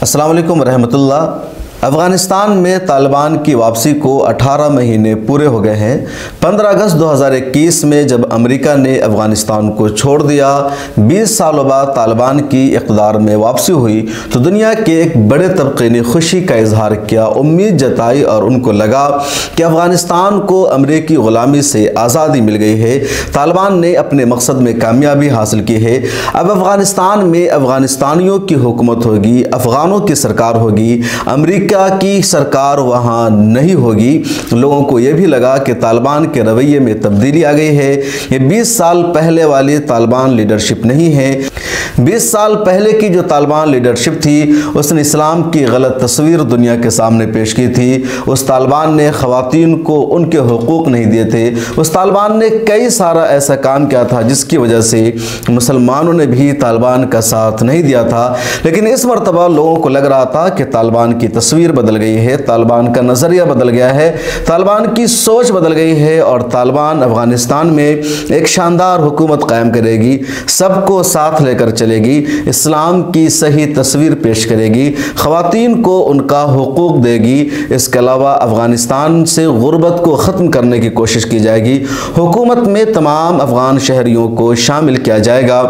अस्सलाम वालेकुम रहमतुल्लाह। अफ़ग़ानिस्तान में तालिबान की वापसी को 18 महीने पूरे हो गए हैं। 15 अगस्त 2021 में जब अमेरिका ने अफ़ग़ानिस्तान को छोड़ दिया, 20 सालों बाद तालिबान की इक़्तिदार में वापसी हुई तो दुनिया के एक बड़े तबके ने खुशी का इजहार किया, उम्मीद जताई और उनको लगा कि अफ़ग़ानिस्तान को अमेरिकी ग़ुलामी से आज़ादी मिल गई है, तालिबान ने अपने मकसद में कामयाबी हासिल की है। अब अफ़ग़ानिस्तान में अफ़ग़ानिस्तानियों की हुकूमत होगी, अफ़ग़ानों की सरकार होगी, अमेरिका की सरकार वहाँ नहीं होगी। लोगों को यह भी लगा कि तालिबान के रवैये में तब्दीली आ गई है। ये 20 साल पहले वाली तालिबान लीडरशिप नहीं है। 20 साल पहले की जो तालिबान लीडरशिप थी उसने इस्लाम की गलत तस्वीर दुनिया के सामने पेश की थी। उस तालिबान ने ख़वातीन को उनके हुकूक नहीं दिए थे। उस तालिबान ने कई सारा ऐसा काम किया था जिसकी वजह से मुसलमानों ने भी तालिबान का साथ नहीं दिया था। लेकिन इस मरतबा लोगों को लग रहा था कि तालिबान की तस्वीर बदल गई है, तालिबान का नज़रिया बदल गया है, तालिबान की सोच बदल गई है और तालिबान अफ़ग़ानिस्तान में एक शानदार हुकूमत कायम करेगी, सबको साथ लेकर चलेगी, इस्लाम की सही तस्वीर पेश करेगी, ख़वातीन को उनका हुकूक देगी। इसके अलावा अफ़ग़ानिस्तान से गुर्बत को ख़त्म करने की कोशिश की जाएगी। हुकूमत में तमाम अफ़ग़ान शहरियों को शामिल किया जाएगा।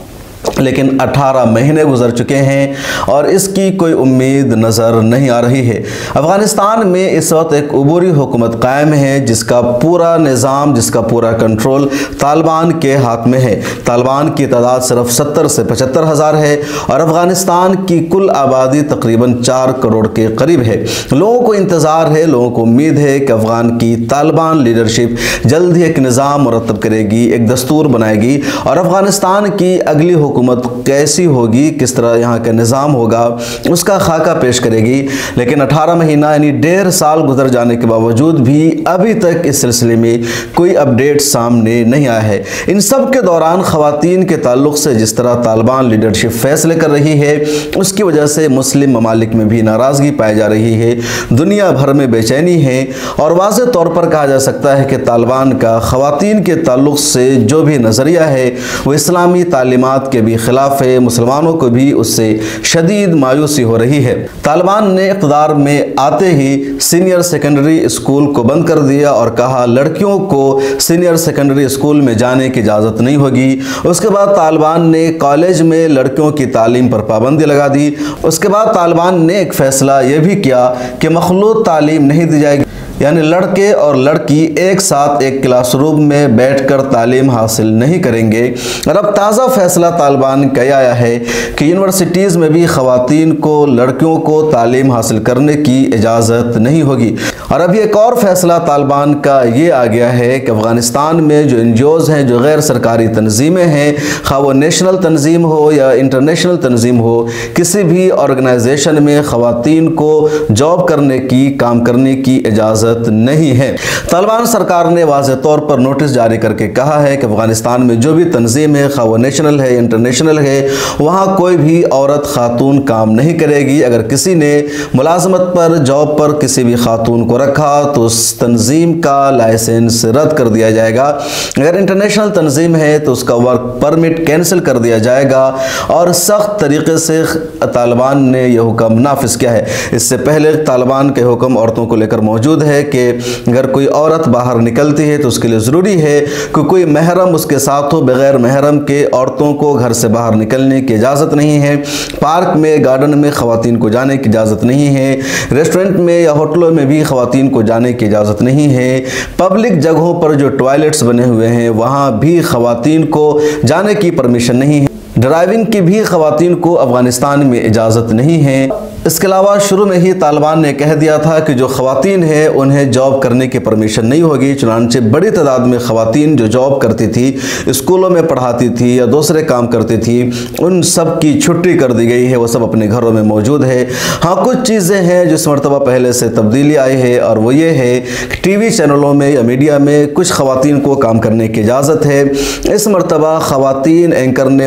लेकिन 18 महीने गुजर चुके हैं और इसकी कोई उम्मीद नज़र नहीं आ रही है। अफ़ग़ानिस्तान में इस वक्त एक उबूरी हुकूमत कायम है जिसका पूरा निज़ाम, जिसका पूरा कंट्रोल तालिबान के हाथ में है। तालिबान की तादाद सिर्फ 70 से 75 हज़ार है और अफ़ग़ानिस्तान की कुल आबादी तकरीबन 4 करोड़ के करीब है। लोगों को इंतज़ार है, लोगों को उम्मीद है कि अफ़ग़ान की तालिबान लीडरशिप जल्द ही एक निज़ाम मुरतब करेगी, एक दस्तूर बनाएगी और अफ़ग़ानिस्तान की अगली हुकूमत कैसी होगी, किस तरह यहाँ का निज़ाम होगा, उसका खाका पेश करेगी। लेकिन 18 महीना यानी 1.5 साल गुजर जाने के बावजूद भी अभी तक इस सिलसिले में कोई अपडेट सामने नहीं आया है। इन सब के दौरान ख़वातीन के ताल्लुक़ से जिस तरह तालिबान लीडरशिप फ़ैसले कर रही है उसकी वजह से मुस्लिम ममालिक में भी नाराज़गी पाई जा रही है, दुनिया भर में बेचैनी है और वाज़ेह तौर पर कहा जा सकता है कि तालिबान का ख़वातीन के ताल्लुक़ से जो भी नज़रिया है वो इस्लामी तालीमात के भी खिलाफ है। मुसलमानों को भी उससे शदीद मायूसी हो रही है। तालिबान ने इक़्तिदार में आते ही सीनियर सेकेंडरी स्कूल को बंद कर दिया और कहा लड़कियों को सीनियर सेकेंडरी स्कूल में जाने की इजाज़त नहीं होगी। उसके बाद तालिबान ने कॉलेज में लड़कियों की तालीम पर पाबंदी लगा दी। उसके बाद तालिबान ने एक फ़ैसला यह भी किया कि मखलूत तालीम नहीं दी जाएगी, यानी लड़के और लड़की एक साथ एक क्लासरूम में बैठकर तालीम हासिल नहीं करेंगे। और अब ताज़ा फ़ैसला तालिबान का आया है कि यूनिवर्सिटीज़ में भी ख़वातीन को, लड़कियों को तालीम हासिल करने की इजाज़त नहीं होगी। और अभी एक और फ़ैसला तालिबान का ये आ गया है कि अफ़ग़ानिस्तान में जो NGOs हैं, जो गैर सरकारी तंजीमें हैं, खा वो नेशनल तंजीम हो या इंटरनेशनल तंजीम हो, किसी भी ऑर्गेनाइजेशन में ख़वातीन को जॉब करने की, काम करने की इजाज़त नहीं है। तालिबान सरकार ने वाज़ेह तौर पर नोटिस जारी करके कहा है कि अफ़ग़ानिस्तान में जो भी तंजीम है, खा वो नेशनल है, इंटरनेशनल है, वहाँ कोई भी औरत खातून काम नहीं करेगी। अगर किसी ने मुलाजमत पर, जॉब पर किसी भी खातून को रखा तो उस तंजीम का लाइसेंस रद्द कर दिया जाएगा। अगर इंटरनेशनल तंजीम है तो उसका वर्क परमिट कैंसिल कर दिया जाएगा और सख्त तरीके से तालिबान ने यह हुक्म नाफिज किया है। इससे पहले तालिबान के हुक्म औरतों को लेकर मौजूद है कि अगर कोई औरत बाहर निकलती है तो उसके लिए ज़रूरी है कि कोई महरम उसके साथ हो। बग़ैर महरम के औरतों को घर से बाहर निकलने की इजाज़त नहीं है। पार्क में, गार्डन में ख़वातीन को जाने की इजाज़त नहीं है। रेस्टोरेंट में या होटलों में भी ख़वातीन को जाने की इजाज़त नहीं है। पब्लिक जगहों पर जो टॉयलेट्स बने हुए हैं वहाँ भी ख़वातीन को जाने की परमिशन नहीं है। ड्राइविंग की भी ख़वातीन को अफ़ग़ानिस्तान में इजाज़त नहीं है। इसके अलावा शुरू में ही तालिबान ने कह दिया था कि जो ख़वातीन हैं उन्हें जॉब करने की परमिशन नहीं होगी। चुनांचे बड़ी तादाद में ख़वातीन जो जॉब करती थी, स्कूलों में पढ़ाती थी या दूसरे काम करती थी, उन सब की छुट्टी कर दी गई है। वो सब अपने घरों में मौजूद है। हाँ, कुछ चीज़ें हैं जिस मरतबा पहले से तब्दीली आई है और वो ये है कि TV चैनलों में या मीडिया में कुछ ख़वातीन को काम करने की इजाज़त है। इस मरतबा ख़वातीन एंकर ने मर्दों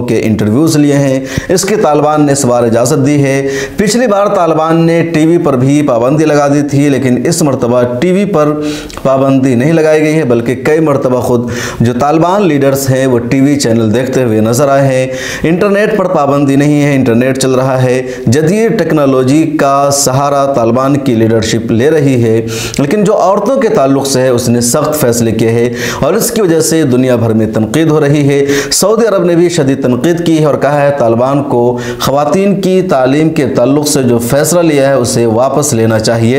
کے انٹرویوز لیے ہیں، اس کی طالبان نے اس بار اجازت دی ہے۔ پچھلی بار طالبان نے ٹی وی پر بھی پابندی لگا دی تھی، لیکن اس مرتبہ ٹی وی پر پابندی نہیں لگائی گئی ہے، بلکہ کئی مرتبہ خود جو طالبان لیڈرز ہیں وہ ٹی وی چینل دیکھتے ہوئے نظر آئے ہیں۔ انٹرنیٹ پر پابندی نہیں ہے، انٹرنیٹ چل رہا ہے۔ جدید ٹیکنالوجی کا سہارا طالبان کی لیڈرشپ لے رہی ہے، لیکن جو عورتوں کے تعلق سے ہے اس نے سخت فیصلے کیے ہیں اور اس کی وجہ سے دنیا بھر میں تنقید ہو رہی ہے۔ سعودی عرب نے بھی شدید تنقید کی ہے اور کہا ہے طالبان کو خواتین کی تعلیم کے تعلق سے جو فیصلہ لیا ہے اسے واپس لینا چاہیے۔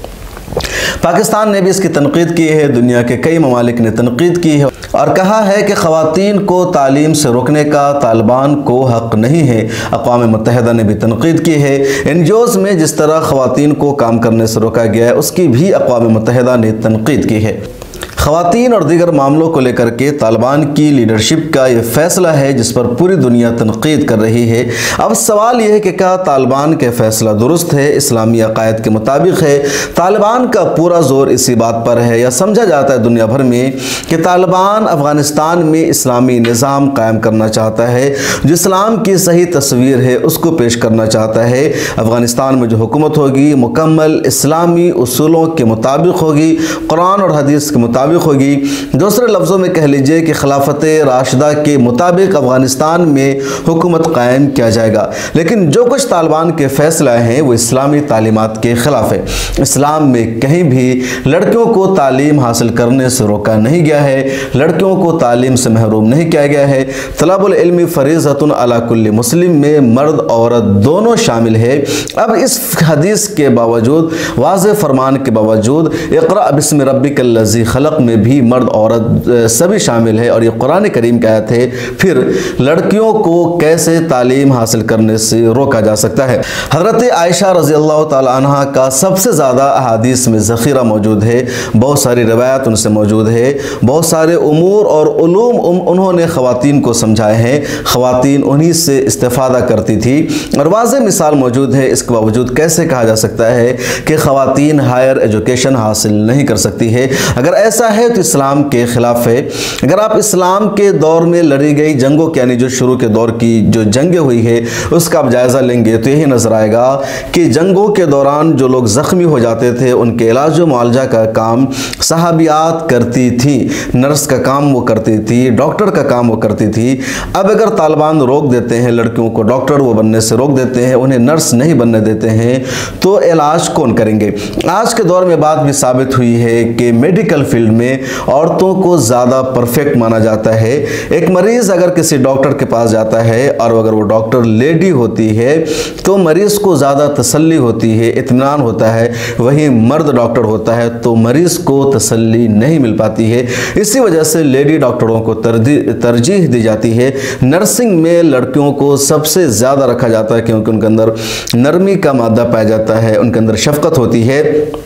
پاکستان نے بھی اس کی تنقید کی ہے، دنیا کے کئی ممالک نے تنقید کی ہے اور کہا ہے کہ خواتین کو تعلیم سے روکنے کا طالبان کو حق نہیں ہے۔ اقوام متحدہ نے بھی تنقید کی ہے۔ این جی اوز میں جس طرح خواتین کو کام کرنے سے روکا گیا ہے اس کی بھی اقوام متحدہ نے تنقید کی ہے۔ خواتین اور دیگر معاملوں کو لے کر کے طالبان کی لیڈرشپ کا یہ فیصلہ ہے جس پر پوری دنیا تنقید کر رہی ہے۔ اب سوال یہ ہے کہ کیا طالبان کے فیصلہ درست ہے، اسلامی عقائد کے مطابق ہے؟ طالبان کا پورا زور اسی بات پر ہے، یا سمجھا جاتا ہے دنیا بھر میں کہ طالبان افغانستان میں اسلامی نظام قائم کرنا چاہتا ہے، جو اسلام کی صحیح تصویر ہے اس کو پیش کرنا چاہتا ہے۔ افغانستان میں جو حکومت ہوگی مکمل اسلامی اصولوں کے مطابق ہوگی، قرآن اور حدیث کے مطابق ہوگی۔ دوسرے لفظوں میں کہہ لیجئے کہ خلافت راشدہ کے مطابق افغانستان میں حکومت قائم کیا جائے گا، لیکن جو کچھ طالبان کے فیصلہ ہیں وہ اسلامی تعلیمات کے خلاف ہے۔ اسلام میں کہیں بھی لڑکیوں کو تعلیم حاصل کرنے سے روکا نہیں گیا ہے، لڑکیوں کو تعلیم سے محروم نہیں کیا گیا ہے۔ طلب العلم فریضۃ علی کل مسلم میں مرد عورت دونوں شامل ہے۔ اب اس حدیث کے باوجود، واضح فرمان کے باوجود، اقرأ بسم ربک الذی خلق میں بھی مرد عورت سبھی شامل ہے اور یہ قرآن کریم کی آیت ہے۔ پھر لڑکیوں کو کیسے تعلیم حاصل کرنے سے روکا جا سکتا ہے؟ حضرت عائشہ رضی اللہ تعالی عنہ کا سب سے زیادہ احادیث میں ذخیرہ موجود ہے، بہت ساری روایات ان سے موجود ہے، بہت سارے امور اور علوم انہوں نے خواتین کو سمجھائے ہیں، خواتین انہی سے استفادہ کرتی تھی اور واضح مثال موجود ہے۔ اس کے باوجود کیسے کہا جا سکتا ہے کہ خواتین ہائر ایجوکیشن حاصل نہیں کر سکتی ہے؟ اگر ایسا ہے تو اسلام کے خلاف ہے۔ اگر آپ اسلام کے دور میں لڑی گئی جنگوں یعنی جو شروع کے دور کی جو جنگیں ہوئی ہے اس کا آپ جائزہ لیں گے تو یہی نظر آئے گا کہ جنگوں کے دوران جو لوگ زخمی ہو جاتے تھے ان کے علاج و معالجہ کا کام صحابیات کرتی تھی، نرس کا کام وہ کرتی تھی، ڈاکٹر کا کام وہ کرتی تھی۔ اب اگر طالبان روک دیتے ہیں لڑکیوں کو ڈاکٹر وہ بننے سے روک دیتے ہیں، انہیں نرس نہیں بننے دیتے ہیں، تو علاج کون کریں گے؟ آج کے دور میں بات بھی ثابت ہوئی ہے کہ میڈیکل فیلڈ میں عورتوں کو زیادہ پرفیکٹ مانا جاتا ہے۔ ایک مریض اگر کسی ڈاکٹر کے پاس جاتا ہے اور اگر وہ ڈاکٹر لیڈی ہوتی ہے تو مریض کو زیادہ تسلی ہوتی ہے، اطمینان ہوتا ہے، وہی مرد ڈاکٹر ہوتا ہے تو مریض کو تسلی نہیں مل پاتی ہے۔ اسی وجہ سے لیڈی ڈاکٹروں کو ترجیح دی جاتی ہے۔ نرسنگ میں لڑکیوں کو سب سے زیادہ رکھا جاتا ہے کیونکہ ان کے اندر نرمی کا مادہ پایا جاتا ہے، ان کے اندر شفقت ہوتی ہے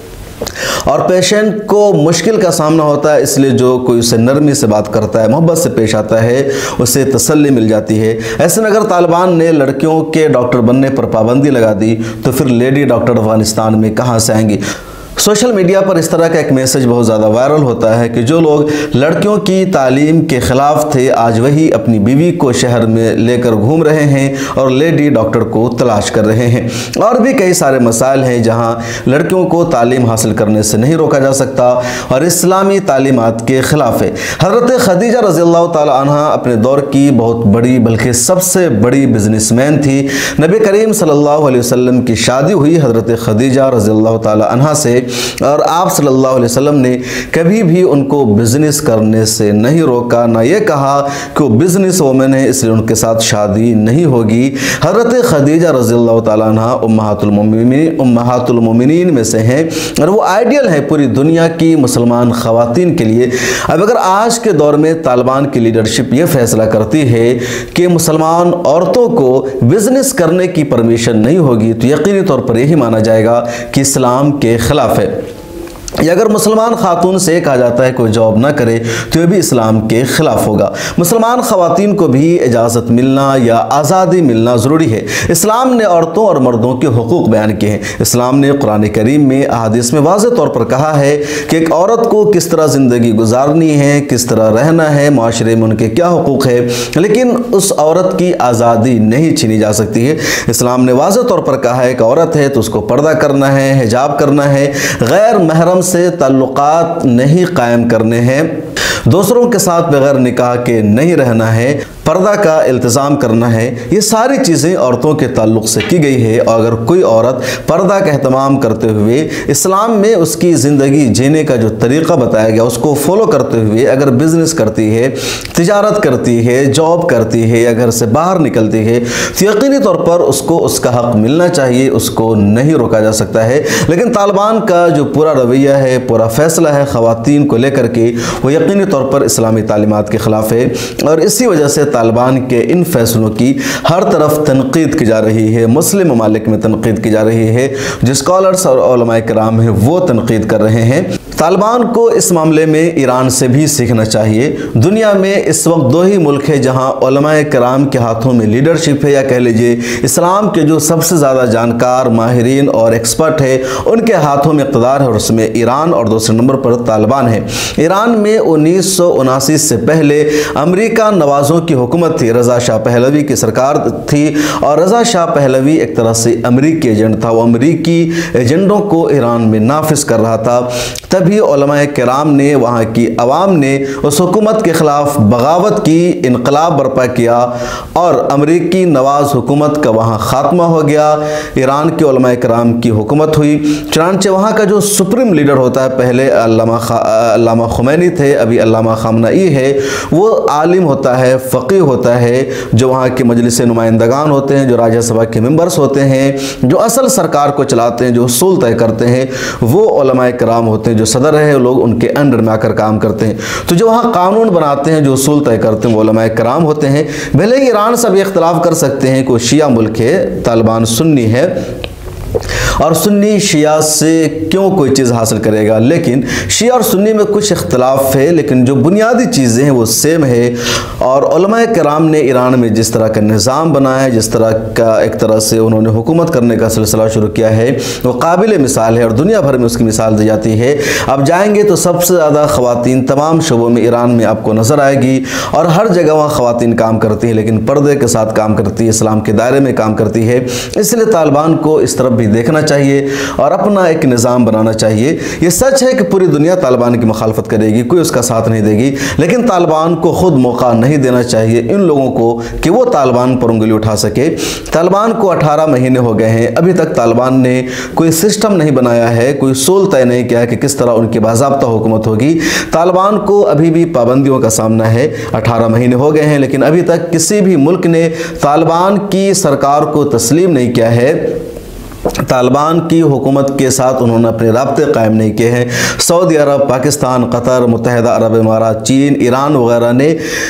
اور پیشنٹ کو مشکل کا سامنا ہوتا ہے، اس لیے جو کوئی اسے نرمی سے بات کرتا ہے، محبت سے پیش آتا ہے، اسے تسلی مل جاتی ہے۔ ایسے میں اگر طالبان نے لڑکیوں کے ڈاکٹر بننے پر پابندی لگا دی تو پھر لیڈی ڈاکٹر افغانستان میں کہاں سے آئیں گی؟ سوشل میڈیا پر اس طرح کا ایک میسج بہت زیادہ وائرل ہوتا ہے کہ جو لوگ لڑکیوں کی تعلیم کے خلاف تھے آج وہی اپنی بیوی کو شہر میں لے کر گھوم رہے ہیں اور لیڈی ڈاکٹر کو تلاش کر رہے ہیں۔ اور بھی کئی سارے مسائل ہیں جہاں لڑکیوں کو تعلیم حاصل کرنے سے نہیں روکا جا سکتا اور اسلامی تعلیمات کے خلاف ہے۔ حضرت خدیجہ رضی اللہ تعالی عنہ اپنے دور کی بہت بڑی بلکہ سب سے بڑی بزنس مین تھی۔ نبی کریم صلی اللہ علیہ وسلم کی شادی ہوئی حضرت خدیجہ رضی اللہ تعالی عنہ سے اور آپ صلی اللہ علیہ وسلم نے کبھی بھی ان کو بزنس کرنے سے نہیں روکا، نہ یہ کہا کہ وہ بزنس وومن ہے اس لیے ان کے ساتھ شادی نہیں ہوگی۔ حضرت خدیجہ رضی اللہ تعالیٰ عنہ امہات المومنین میں سے ہیں اور وہ آئیڈیل ہیں پوری دنیا کی مسلمان خواتین کے لیے۔ اب اگر آج کے دور میں طالبان کی لیڈرشپ یہ فیصلہ کرتی ہے کہ مسلمان عورتوں کو بزنس کرنے کی پرمیشن نہیں ہوگی تو یقینی طور پر یہی مانا جائے گا کہ اسلام کے خلاف ہے۔ یا اگر مسلمان خاتون سے کہا جاتا ہے کوئی جاب نہ کرے تو یہ بھی اسلام کے خلاف ہوگا۔ مسلمان خواتین کو بھی اجازت ملنا یا آزادی ملنا ضروری ہے۔ اسلام نے عورتوں اور مردوں کے حقوق بیان کیے ہیں۔ اسلام نے قرآن کریم میں احادیث میں واضح طور پر کہا ہے کہ ایک عورت کو کس طرح زندگی گزارنی ہے، کس طرح رہنا ہے، معاشرے میں ان کے کیا حقوق ہے، لیکن اس عورت کی آزادی نہیں چھینی جا سکتی ہے۔ اسلام نے واضح طور پر کہا ہے کہ عورت ہے تو اس کو پردہ کرنا ہے، حجاب کرنا ہے، غیر محرم سے تعلقات نہیں قائم کرنے ہیں، دوسروں کے ساتھ بغیر نکاح کے نہیں رہنا ہے، پردہ کا التزام کرنا ہے۔ یہ ساری چیزیں عورتوں کے تعلق سے کی گئی ہے، اور اگر کوئی عورت پردہ کا اہتمام کرتے ہوئے اسلام میں اس کی زندگی جینے کا جو طریقہ بتایا گیا اس کو فالو کرتے ہوئے اگر بزنس کرتی ہے، تجارت کرتی ہے، جاب کرتی ہے یا گھر سے باہر نکلتی ہے تو یقینی طور پر اس کو اس کا حق ملنا چاہیے، اس کو نہیں روکا جا سکتا ہے۔ لیکن طالبان کا جو پورا رویہ ہے، پورا فیصلہ ہے خواتین کو لے کر کے، وہ یقینی طور پر اسلامی تعلیمات کے خلاف ہے، اور اسی وجہ سے طالبان کے ان فیصلوں کی ہر طرف تنقید کی جا رہی ہے۔ مسلم ممالک میں تنقید کی جا رہی ہے، جو اسکالرز اور علماء کرام ہیں وہ تنقید کر رہے ہیں۔ طالبان کو اس معاملے میں ایران سے بھی سیکھنا چاہیے۔ دنیا میں اس وقت دو ہی ملک ہے جہاں علماء کرام کے ہاتھوں میں لیڈرشپ ہے، یا کہہ لیجئے اسلام کے جو سب سے زیادہ جانکار، ماہرین اور ایکسپرٹ ہے ان کے ہاتھوں میں اقتدار ہے، اور اس میں ایران اور دوسرے نمبر پر طالبان ہے۔ ایران میں 1979 سے پہلے امریکہ نوازوں کی حکومت تھی، رضا شاہ پہلوی کی سرکار تھی، اور رضا شاہ پہلوی ایک طرح سے امریکی ایجنٹ تھا، وہ امریکی ایجنڈوں کو ایران میں نافذ کر رہا تھا۔ تبھی علماء کرام نے، وہاں کی عوام نے اس حکومت کے خلاف بغاوت کی، انقلاب برپا کیا، اور امریکی نواز حکومت کا وہاں خاتمہ ہو گیا۔ ایران کے علماء کرام کی حکومت ہوئی، چنانچہ وہاں کا جو سپریم لیڈر ہوتا ہے، پہلے علامہ خمینی تھے، ابھی علامہ خامنئی ہے، وہ عالم ہوتا ہے، فقیہ ہوتا ہے، جو وہاں کے مجلس نمائندگان ہوتے ہیں، جو راجہ سبھا کے ممبرز ہوتے ہیں، جو اصل سرکار کو چلاتے ہیں، جو اصول طے کرتے ہیں، وہ علماء کرام ہوتے ہیں۔ جو صدر ہے لوگ ان کے انڈر میں آ کر کام کرتے ہیں، تو جو وہاں قانون بناتے ہیں، جو اصول طے کرتے ہیں، وہ علماء کرام ہوتے ہیں۔ بھلے ہی ایران سے بھی اختلاف کر سکتے ہیں، کوئی شیعہ ملک ہے، طالبان سنی ہے، اور سنی شیعہ سے کیوں کوئی چیز حاصل کرے گا، لیکن شیعہ اور سنی میں کچھ اختلاف ہے، لیکن جو بنیادی چیزیں ہیں وہ سیم ہے۔ اور علماء کرام نے ایران میں جس طرح کا نظام بنایا ہے، جس طرح کا ایک طرح سے انہوں نے حکومت کرنے کا سلسلہ شروع کیا ہے، وہ قابل مثال ہے، اور دنیا بھر میں اس کی مثال دی جاتی ہے۔ اب جائیں گے تو سب سے زیادہ خواتین تمام شعبوں میں ایران میں آپ کو نظر آئے گی، اور ہر جگہ وہاں خواتین کام کرتی ہیں، لیکن پردے کے ساتھ کام کرتی ہے، اسلام کے دائرے میں کام کرتی ہے۔ اس لیے طالبان کو اس طرف بھی دیکھنا چاہیے اور اپنا ایک نظام بنانا چاہیے۔ یہ سچ ہے کہ پوری دنیا طالبان کی مخالفت کرے گی، کوئی اس کا ساتھ نہیں دے گی، لیکن طالبان کو خود موقع نہیں دینا چاہیے ان لوگوں کو کہ وہ طالبان پر انگلی اٹھا سکے۔ طالبان کو 18 مہینے ہو گئے ہیں، ابھی تک طالبان نے کوئی سسٹم نہیں بنایا ہے، کوئی اصول طے نہیں کیا ہے کہ کس طرح ان کی باضابطہ حکومت ہوگی۔ طالبان کو ابھی بھی پابندیوں کا سامنا ہے، 18 مہینے ہو گئے ہیں، لیکن ابھی تک کسی بھی ملک نے طالبان کی سرکار کو تسلیم نہیں کیا ہے۔ طالبان کی حکومت کے ساتھ انہوں نے اپنے رابطے قائم نہیں کیے ہیں۔ سعودی عرب، پاکستان، قطر، متحدہ عرب امارات، چین، ایران وغیرہ نے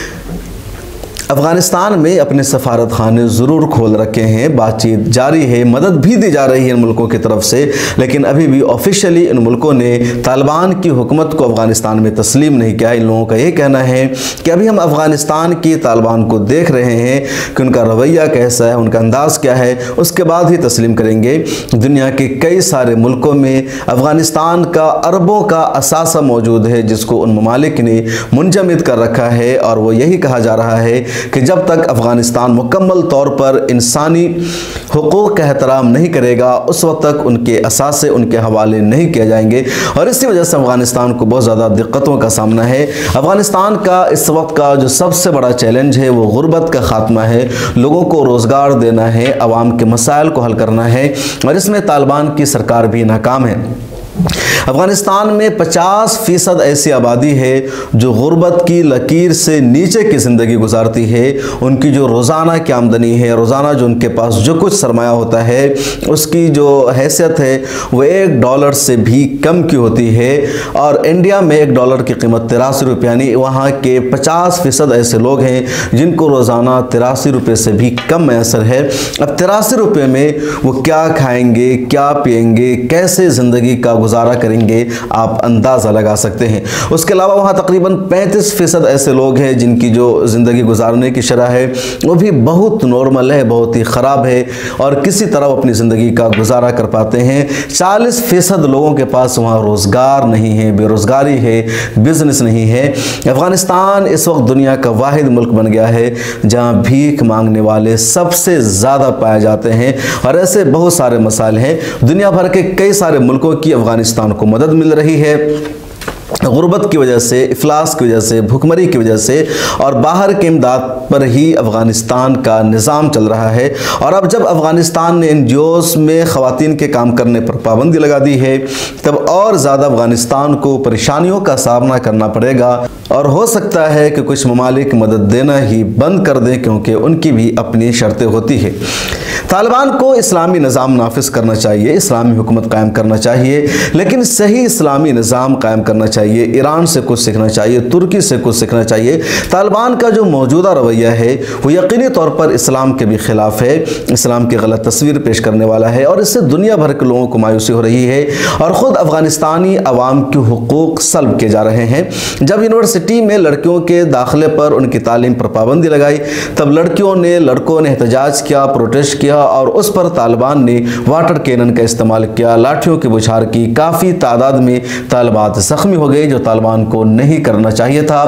افغانستان میں اپنے سفارت خانے ضرور کھول رکھے ہیں، بات چیت جاری ہے، مدد بھی دی جا رہی ہے ان ملکوں کی طرف سے، لیکن ابھی بھی آفیشلی ان ملکوں نے طالبان کی حکومت کو افغانستان میں تسلیم نہیں کیا۔ ان لوگوں کا یہ کہنا ہے کہ ابھی ہم افغانستان کی طالبان کو دیکھ رہے ہیں کہ ان کا رویہ کیسا ہے، ان کا انداز کیا ہے، اس کے بعد ہی تسلیم کریں گے۔ دنیا کے کئی سارے ملکوں میں افغانستان کا اربوں کا اثاثہ موجود ہے، جس کو ان ممالک نے منجمد کر رکھا ہے، اور وہ یہی کہا جا رہا ہے کہ جب تک افغانستان مکمل طور پر انسانی حقوق کا احترام نہیں کرے گا، اس وقت تک ان کے اثاثے ان کے حوالے نہیں کیے جائیں گے، اور اسی وجہ سے افغانستان کو بہت زیادہ دقتوں کا سامنا ہے۔ افغانستان کا اس وقت کا جو سب سے بڑا چیلنج ہے وہ غربت کا خاتمہ ہے، لوگوں کو روزگار دینا ہے، عوام کے مسائل کو حل کرنا ہے، اور اس میں طالبان کی سرکار بھی ناکام ہے۔ افغانستان میں 50% ایسی آبادی ہے جو غربت کی لکیر سے نیچے کی زندگی گزارتی ہے۔ ان کی جو روزانہ کی آمدنی ہے، روزانہ جو ان کے پاس جو کچھ سرمایہ ہوتا ہے، اس کی جو حیثیت ہے وہ $1 سے بھی کم کی ہوتی ہے، اور انڈیا میں $1 کی قیمت 83 روپے، یعنی وہاں کے 50% ایسے لوگ ہیں جن کو روزانہ 83 روپے سے بھی کم میسر ہے۔ اب 83 روپے میں وہ کیا کھائیں گے، کیا پئیں گے، کیسے زندگی کا گزارا کریں گے آپ اندازہ لگا سکتے ہیں۔ اس کے علاوہ وہاں تقریباً 35% ایسے لوگ ہیں جن کی جو زندگی گزارنے کی شرح ہے وہ بھی بہت نارمل ہے، بہت ہی خراب ہے، اور کسی طرح وہ اپنی زندگی کا گزارا کر پاتے ہیں۔ 40% لوگوں کے پاس وہاں روزگار نہیں ہے، بے روزگاری ہے، بزنس نہیں ہے۔ افغانستان اس وقت دنیا کا واحد ملک بن گیا ہے جہاں بھیک مانگنے والے سب سے زیادہ پائے جاتے ہیں، اور ایسے بہت سارے مسائل ہیں۔ دنیا بھر کے کئی سارے ملکوں کی افغانستان کو مدد مل رہی ہے، غربت کی وجہ سے، افلاس کی وجہ سے، بھوکمری کی وجہ سے، اور باہر کے امداد پر ہی افغانستان کا نظام چل رہا ہے۔ اور اب جب افغانستان نے NGOs میں خواتین کے کام کرنے پر پابندی لگا دی ہے تب اور زیادہ افغانستان کو پریشانیوں کا سامنا کرنا پڑے گا، اور ہو سکتا ہے کہ کچھ ممالک مدد دینا ہی بند کر دیں کیونکہ ان کی بھی اپنی شرطیں ہوتی ہیں۔ طالبان کو اسلامی نظام نافذ کرنا چاہیے، اسلامی حکومت قائم کرنا چاہیے، لیکن صحیح اسلامی نظام قائم کرنا چاہیے۔ ایران سے کچھ سیکھنا چاہیے، ترکی سے کچھ سیکھنا چاہیے۔ طالبان کا جو موجودہ رویہ ہے وہ یقینی طور پر اسلام کے بھی خلاف ہے، اسلام کی غلط تصویر پیش کرنے والا ہے، اور اس سے دنیا بھر کے لوگوں کو مایوسی ہو رہی ہے، اور خود افغانستانی عوام کے حقوق سلب کیے جا رہے ہیں۔ جب یونیورسٹی میں لڑکیوں کے داخلے پر ان کی تعلیم پر پابندی لگائی تب لڑکوں نے احتجاج کیا، پروٹیسٹ کیا، اور اس پر طالبان نے واٹر کینن کا استعمال کیا، لاٹھیوں کی بچھار کی۔ کافی تعداد میں طالبات زخمی ہو گئے جو طالبان کو نہیں کرنا چاہیے تھا۔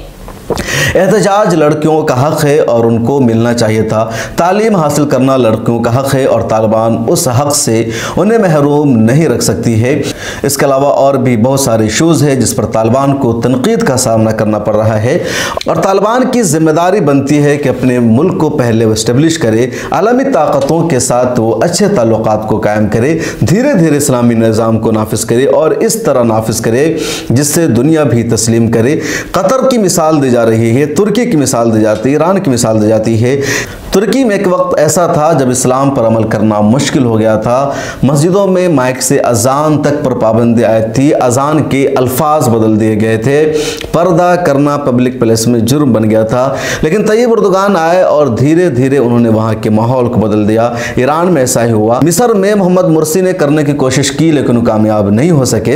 احتجاج لڑکیوں کا حق ہے اور ان کو ملنا چاہیے تھا۔ تعلیم حاصل کرنا لڑکیوں کا حق ہے اور طالبان اس حق سے انہیں محروم نہیں رکھ سکتی ہے۔ اس کے علاوہ اور بھی بہت سارے ایشوز ہیں جس پر طالبان کو تنقید کا سامنا کرنا پڑ رہا ہے، اور طالبان کی ذمہ داری بنتی ہے کہ اپنے ملک کو پہلے وہ اسٹیبلش کرے، عالمی طاقتوں کے ساتھ وہ اچھے تعلقات کو قائم کرے، دھیرے دھیرے اسلامی نظام کو نافذ کرے، اور اس طرح نافذ کرے جس سے دنیا بھی تسلیم کرے۔ قطر کی مثال دی جا رہی ہے، ترکی کی مثال دی جاتی ہے، ایران کی مثال دی جاتی ہے۔ ترکی میں ایک وقت ایسا تھا جب اسلام پر عمل کرنا مشکل ہو گیا تھا، مسجدوں میں مائک سے اذان تک پر پابندی عائد تھی، اذان کے الفاظ بدل دیے گئے تھے، پردہ کرنا پبلک پلیس میں جرم بن گیا تھا، لیکن طیب اردوغان آئے اور دھیرے دھیرے انہوں نے وہاں کے ماحول کو بدل دیا۔ ایران میں ایسا ہی ہوا، مصر میں محمد مرسی نے کرنے کی کوشش کی لیکن وہ کامیاب نہیں ہو سکے۔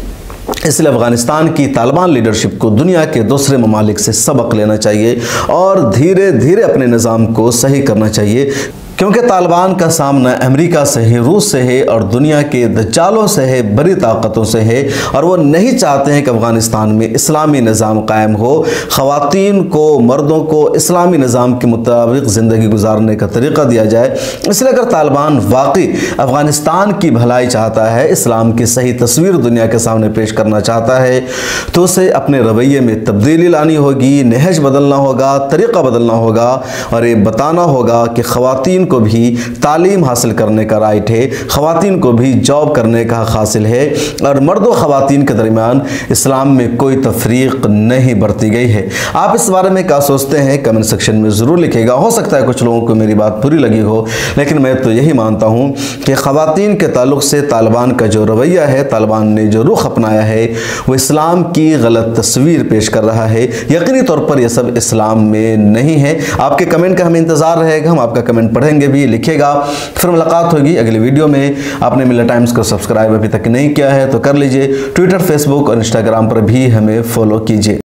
اس لیے افغانستان کی طالبان لیڈرشپ کو دنیا کے دوسرے ممالک سے سبق لینا چاہیے اور دھیرے دھیرے اپنے نظام کو صحیح کرنا چاہیے، کیونکہ طالبان کا سامنا امریکہ سے ہے، روس سے ہے، اور دنیا کے دجالوں سے ہے، بڑی طاقتوں سے ہے، اور وہ نہیں چاہتے ہیں کہ افغانستان میں اسلامی نظام قائم ہو، خواتین کو، مردوں کو اسلامی نظام کے مطابق زندگی گزارنے کا طریقہ دیا جائے۔ اس لیے اگر طالبان واقعی افغانستان کی بھلائی چاہتا ہے، اسلام کی صحیح تصویر دنیا کے سامنے پیش کرنا چاہتا ہے، تو اسے اپنے رویے میں تبدیلی لانی ہوگی، نہج بدلنا ہوگا، طریقہ بدلنا ہوگا، اور یہ بتانا ہوگا کہ خواتین کو بھی تعلیم حاصل کرنے کا رائٹ ہے، خواتین کو بھی جاب کرنے کا حق حاصل ہے، اور مرد و خواتین کے درمیان اسلام میں کوئی تفریق نہیں برتی گئی ہے۔ آپ اس بارے میں کیا سوچتے ہیں کمنٹ سیکشن میں ضرور لکھے گا۔ ہو سکتا ہے کچھ لوگوں کو میری بات بری لگی ہو، لیکن میں تو یہی مانتا ہوں کہ خواتین کے تعلق سے طالبان کا جو رویہ ہے، طالبان نے جو رخ اپنایا ہے، وہ اسلام کی غلط تصویر پیش کر رہا ہے۔ یقینی طور پر یہ سب اسلام میں نہیں ہے۔ آپ کے کمنٹ کا ہمیں انتظار رہے گا، ہم آپ کا کمنٹ پڑھیں گے بھی، لکھے گا۔ پھر ملاقات ہوگی اگلی ویڈیو میں۔ آپ نے ملت ٹائمز کو سبسکرائب ابھی تک نہیں کیا ہے تو کر لیجئے، ٹویٹر، فیس بک اور انسٹاگرام پر بھی ہمیں فالو کیجئے۔